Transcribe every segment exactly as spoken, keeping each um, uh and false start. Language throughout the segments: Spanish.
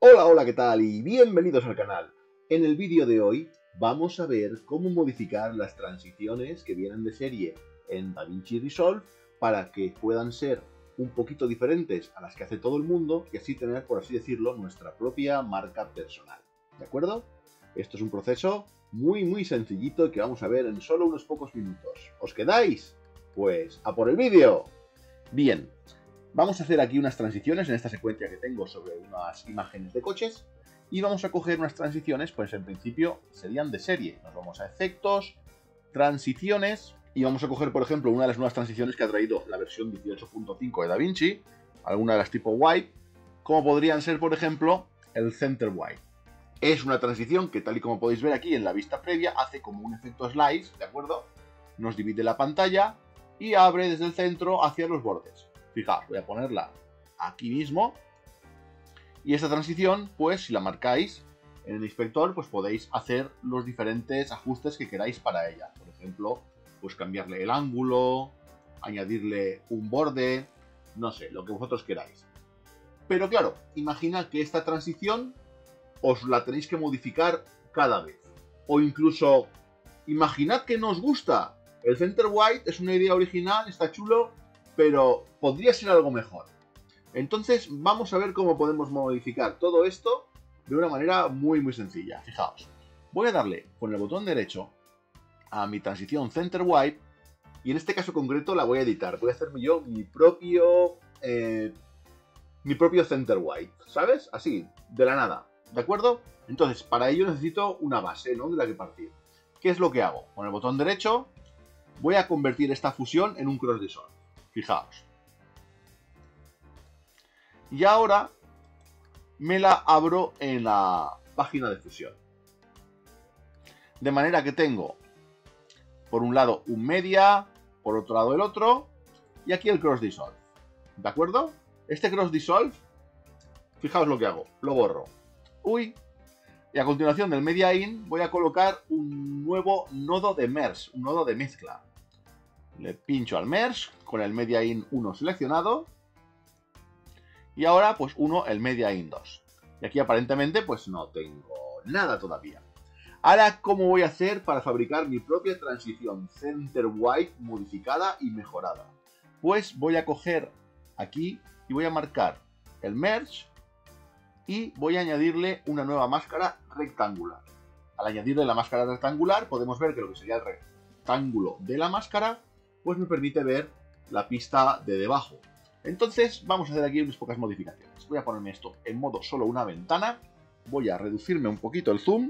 Hola, hola, ¿qué tal? Y bienvenidos al canal. En el vídeo de hoy vamos a ver cómo modificar las transiciones que vienen de serie en DaVinci Resolve para que puedan ser un poquito diferentes a las que hace todo el mundo y así tener, por así decirlo, nuestra propia marca personal. ¿De acuerdo? Esto es un proceso muy, muy sencillito que vamos a ver en solo unos pocos minutos. ¿Os quedáis? Pues ¡a por el vídeo! Bien. Vamos a hacer aquí unas transiciones en esta secuencia que tengo sobre unas imágenes de coches y vamos a coger unas transiciones, pues en principio serían de serie. Nos vamos a efectos, transiciones y vamos a coger, por ejemplo, una de las nuevas transiciones que ha traído la versión dieciocho punto cinco de DaVinci, alguna de las tipo Wipe, como podrían ser, por ejemplo, el Center Wipe. Es una transición que, tal y como podéis ver aquí en la vista previa, hace como un efecto slice, ¿de acuerdo? Nos divide la pantalla y abre desde el centro hacia los bordes. Fijaos, voy a ponerla aquí mismo. Y esta transición, pues si la marcáis en el inspector, pues podéis hacer los diferentes ajustes que queráis para ella. Por ejemplo, pues cambiarle el ángulo, añadirle un borde, no sé, lo que vosotros queráis. Pero claro, imagina que esta transición os la tenéis que modificar cada vez. O incluso, imaginad que no os gusta. El Center White es una idea original, está chulo, pero podría ser algo mejor. Entonces vamos a ver cómo podemos modificar todo esto de una manera muy muy sencilla. Fijaos, voy a darle con el botón derecho a mi transición Center Wipe y en este caso concreto la voy a editar. Voy a hacerme yo mi propio eh, mi propio Center Wipe, ¿sabes? Así, de la nada, ¿de acuerdo? Entonces para ello necesito una base, ¿no? De la que partir. ¿Qué es lo que hago? Con el botón derecho voy a convertir esta fusión en un cross dissolve. Fijaos. Y ahora me la abro en la página de fusión. De manera que tengo, por un lado, un media, por otro lado el otro, y aquí el cross dissolve. ¿De acuerdo? Este cross dissolve, fijaos lo que hago, lo borro. Uy. Y a continuación del media in voy a colocar un nuevo nodo de merge, un nodo de mezcla. Le pincho al merge con el media in uno seleccionado. Y ahora pues uno el media in dos. Y aquí aparentemente pues no tengo nada todavía. Ahora, ¿cómo voy a hacer para fabricar mi propia transición Center Wipe modificada y mejorada? Pues voy a coger aquí y voy a marcar el merge y voy a añadirle una nueva máscara rectangular. Al añadirle la máscara rectangular podemos ver que lo que sería el rectángulo de la máscara pues me permite ver la pista de debajo. Entonces vamos a hacer aquí unas pocas modificaciones. Voy a ponerme esto en modo solo una ventana. Voy a reducirme un poquito el zoom.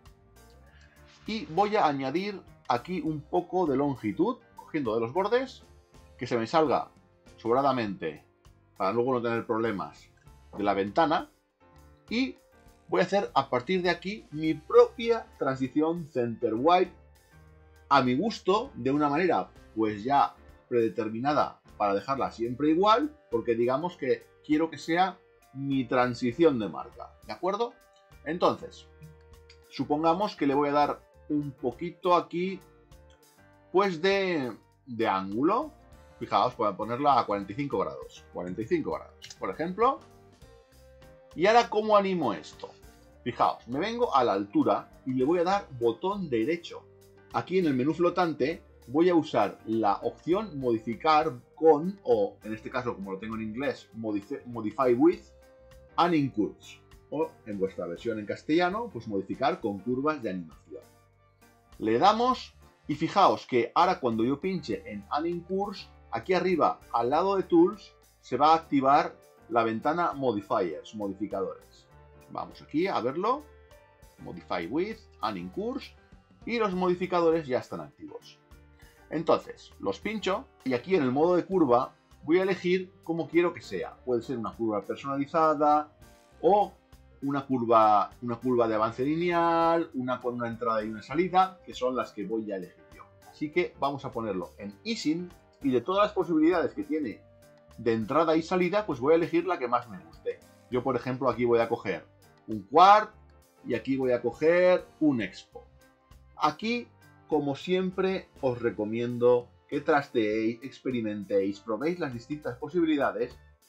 Y voy a añadir aquí un poco de longitud, cogiendo de los bordes, que se me salga sobradamente, para luego no tener problemas, de la ventana. Y voy a hacer a partir de aquí mi propia transición Center Wipe a mi gusto, de una manera pues ya predeterminada, para dejarla siempre igual, porque digamos que quiero que sea mi transición de marca, ¿de acuerdo? Entonces, supongamos que le voy a dar un poquito aquí, pues de, de ángulo. Fijaos, voy a ponerla a cuarenta y cinco grados, cuarenta y cinco grados, por ejemplo. Y ahora, ¿cómo animo esto? Fijaos, me vengo a la altura y le voy a dar botón derecho. Aquí en el menú flotante voy a usar la opción modificar con, o en este caso como lo tengo en inglés, modify with anim curves, o en vuestra versión en castellano, pues modificar con curvas de animación. Le damos y fijaos que ahora cuando yo pinche en anim curves, aquí arriba al lado de tools se va a activar la ventana modifiers, modificadores. Vamos aquí a verlo, modify with anim curves, y los modificadores ya están activos. Entonces, los pincho y aquí en el modo de curva voy a elegir cómo quiero que sea. Puede ser una curva personalizada o una curva, una curva de avance lineal, una con una entrada y una salida, que son las que voy a elegir yo. Así que vamos a ponerlo en easing y de todas las posibilidades que tiene de entrada y salida, pues voy a elegir la que más me guste. Yo, por ejemplo, aquí voy a coger un quad y aquí voy a coger un expo. Aquí, como siempre, os recomiendo que trasteéis, experimentéis, probéis las distintas posibilidades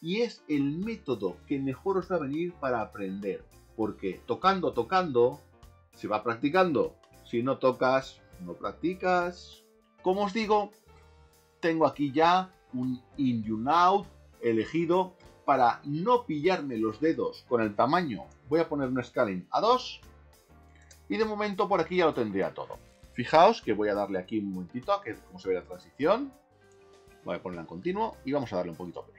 y es el método que mejor os va a venir para aprender. Porque tocando, tocando, se va practicando. Si no tocas, no practicas. Como os digo, tengo aquí ya un in and out elegido para no pillarme los dedos con el tamaño. Voy a poner un scaling a dos y de momento por aquí ya lo tendría todo. Fijaos que voy a darle aquí un momentito a que como se ve la transición. Voy a ponerla en continuo y vamos a darle un poquito a play.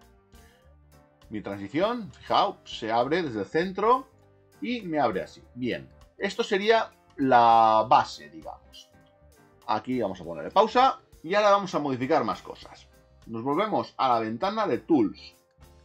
Mi transición, fijaos, se abre desde el centro y me abre así. Bien, esto sería la base, digamos. Aquí vamos a ponerle pausa y ahora vamos a modificar más cosas. Nos volvemos a la ventana de Tools.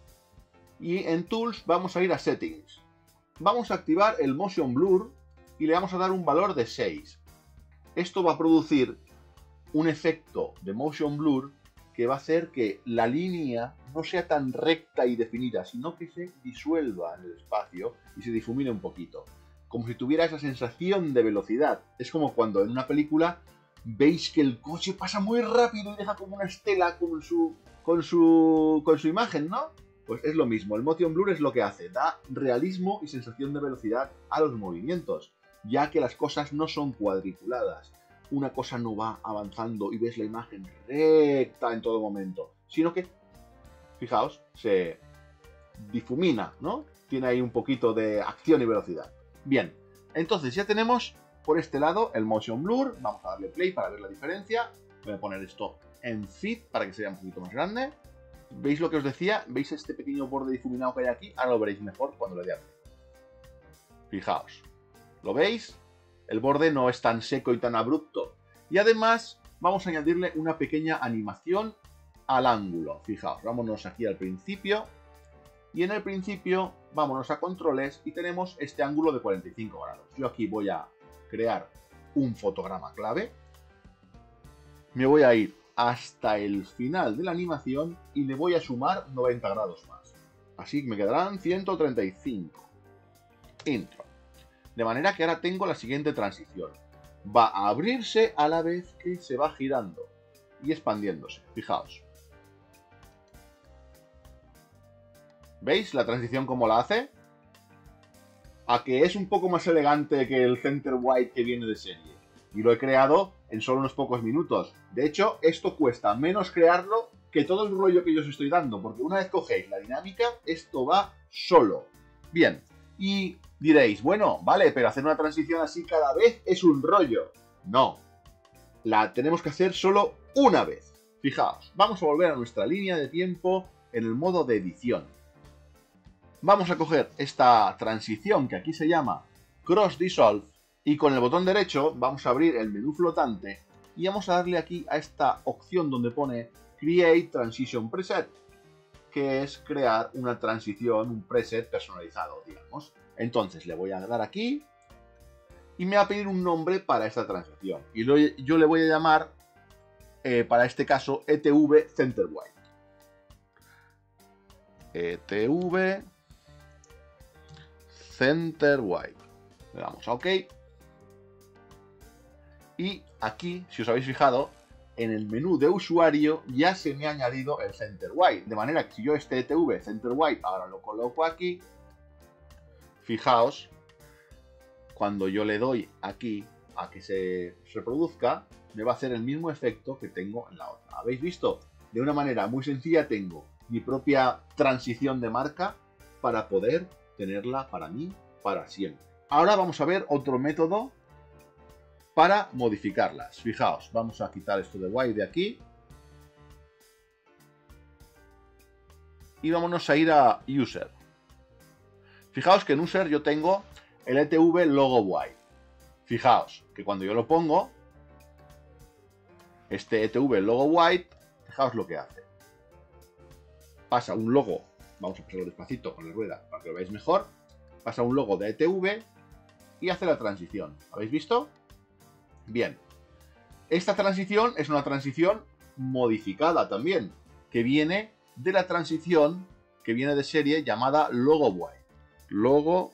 Y en Tools vamos a ir a Settings. Vamos a activar el Motion Blur y le vamos a dar un valor de seis. Esto va a producir un efecto de Motion Blur que va a hacer que la línea no sea tan recta y definida, sino que se disuelva en el espacio y se difumine un poquito. Como si tuviera esa sensación de velocidad. Es como cuando en una película veis que el coche pasa muy rápido y deja como una estela con su, con su, con su imagen, ¿no? Pues es lo mismo, el Motion Blur es lo que hace, da realismo y sensación de velocidad a los movimientos, ya que las cosas no son cuadriculadas. Una cosa no va avanzando y ves la imagen recta en todo momento, sino que, fijaos, se difumina, ¿no? Tiene ahí un poquito de acción y velocidad. Bien, entonces ya tenemos por este lado el Motion Blur. Vamos a darle play para ver la diferencia. Voy a poner esto en Fit para que sea un poquito más grande. ¿Veis lo que os decía? ¿Veis este pequeño borde difuminado que hay aquí? Ahora lo veréis mejor cuando le dé a play. Fijaos, ¿lo veis? El borde no es tan seco y tan abrupto. Y además vamos a añadirle una pequeña animación al ángulo. Fijaos, vámonos aquí al principio. Y en el principio vámonos a controles y tenemos este ángulo de cuarenta y cinco grados. Yo aquí voy a crear un fotograma clave. Me voy a ir hasta el final de la animación y le voy a sumar noventa grados más. Así que me quedarán ciento treinta y cinco. Intro. De manera que ahora tengo la siguiente transición. Va a abrirse a la vez que se va girando y expandiéndose. Fijaos. ¿Veis la transición cómo la hace? A que es un poco más elegante que el Center White que viene de serie. Y lo he creado en solo unos pocos minutos. De hecho, esto cuesta menos crearlo que todo el rollo que yo os estoy dando. Porque una vez cogéis la dinámica, esto va solo. Bien. Y diréis, bueno, vale, pero hacer una transición así cada vez es un rollo. No. La tenemos que hacer solo una vez. Fijaos, vamos a volver a nuestra línea de tiempo en el modo de edición. Vamos a coger esta transición que aquí se llama Cross Dissolve y con el botón derecho vamos a abrir el menú flotante y vamos a darle aquí a esta opción donde pone Create Transition Preset, que es crear una transición, un preset personalizado, digamos. Entonces le voy a dar aquí y me va a pedir un nombre para esta transición. Y lo, yo le voy a llamar, eh, para este caso, E T V Center White. E T V Center White. Le damos a OK. Y aquí, si os habéis fijado, en el menú de usuario ya se me ha añadido el Center White. De manera que si yo este E T V Center White ahora lo coloco aquí, fijaos, cuando yo le doy aquí a que se reproduzca, me va a hacer el mismo efecto que tengo en la otra. ¿Habéis visto? De una manera muy sencilla tengo mi propia transición de marca para poder tenerla para mí para siempre. Ahora vamos a ver otro método para modificarlas. Fijaos, vamos a quitar esto de white de aquí. Y vámonos a ir a User. Fijaos que en User yo tengo el E T V Logo White. Fijaos que cuando yo lo pongo, este E T V Logo White, fijaos lo que hace. Pasa un logo, vamos a pasarlo despacito con la rueda para que lo veáis mejor. Pasa un logo de E T V y hace la transición. ¿Habéis visto? Bien. Esta transición es una transición modificada también, que viene de la transición que viene de serie llamada Logo White. Logo.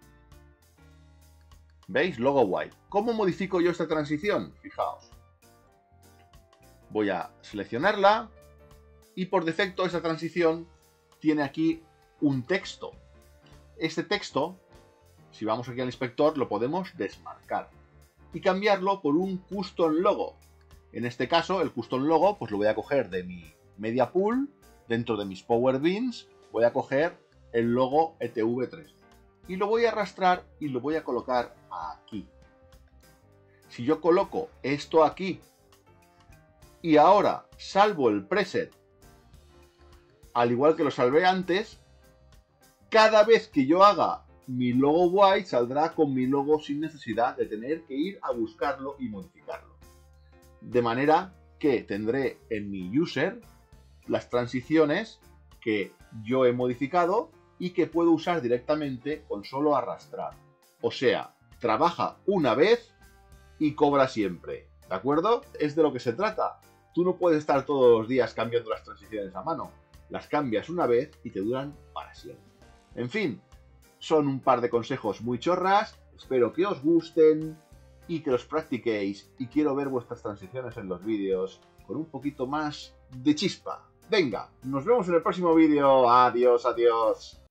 ¿Veis? Logo White. ¿Cómo modifico yo esta transición? Fijaos. Voy a seleccionarla y por defecto esta transición tiene aquí un texto. Este texto, si vamos aquí al inspector, lo podemos desmarcar y cambiarlo por un custom logo. En este caso, el custom logo, pues lo voy a coger de mi media pool, dentro de mis Power Bins, voy a coger el logo E T V tres y lo voy a arrastrar y lo voy a colocar aquí. Si yo coloco esto aquí y ahora salvo el preset, al igual que lo salvé antes, cada vez que yo haga mi logo white saldrá con mi logo sin necesidad de tener que ir a buscarlo y modificarlo. De manera que tendré en mi user las transiciones que yo he modificado y que puedo usar directamente con solo arrastrar. O sea, trabaja una vez y cobra siempre. ¿De acuerdo? Es de lo que se trata. Tú no puedes estar todos los días cambiando las transiciones a mano. Las cambias una vez y te duran para siempre. En fin, son un par de consejos muy chorras. Espero que os gusten y que los practiquéis. Y quiero ver vuestras transiciones en los vídeos con un poquito más de chispa. Venga, nos vemos en el próximo vídeo. Adiós, adiós.